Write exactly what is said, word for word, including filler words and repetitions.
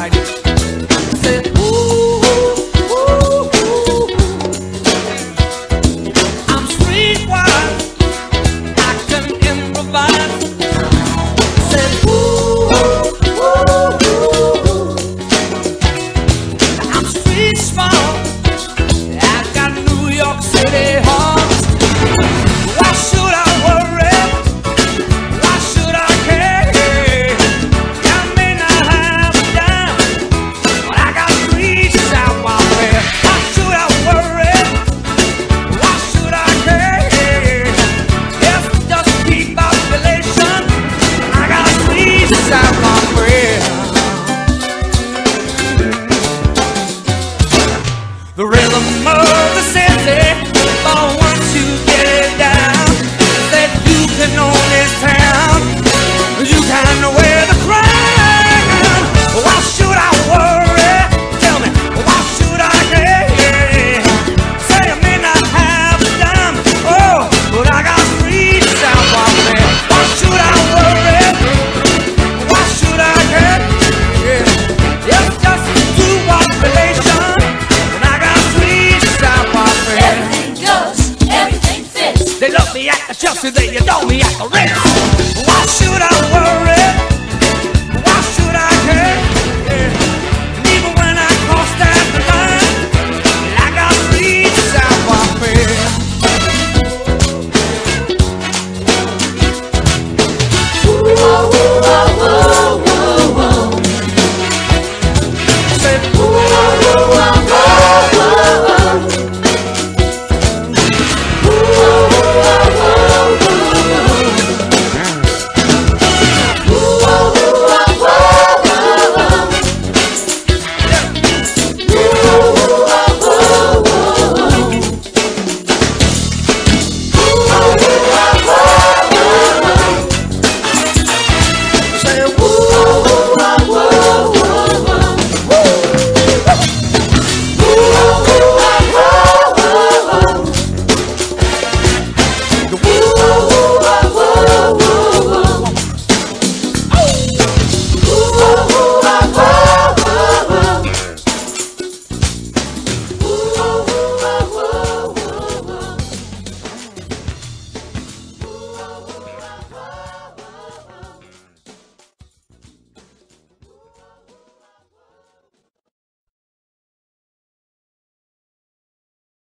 like said, ooh, ooh, ooh, I'm streetwise, I can improvise. Said, ooh, ooh, ooh, I'm street smart, I got New York City heart. Why should I worry? Why should I care? I may not have a dime, but I got streets out my way. Why should I worry? Why should I care? Yes, just keep population. I got streets out my way. The rhythm of the city, but once you get it down, that you can own this town, you can wear the crown. Why should I worry? Tell me, why should I care? Say I may not have a dime, oh, but I got streets out my way. Why should I worry? Why should I care? Yeah, it's just two population, and I got streets out my way. Everything goes, everything fits. They love me at the Chelsea, they adore me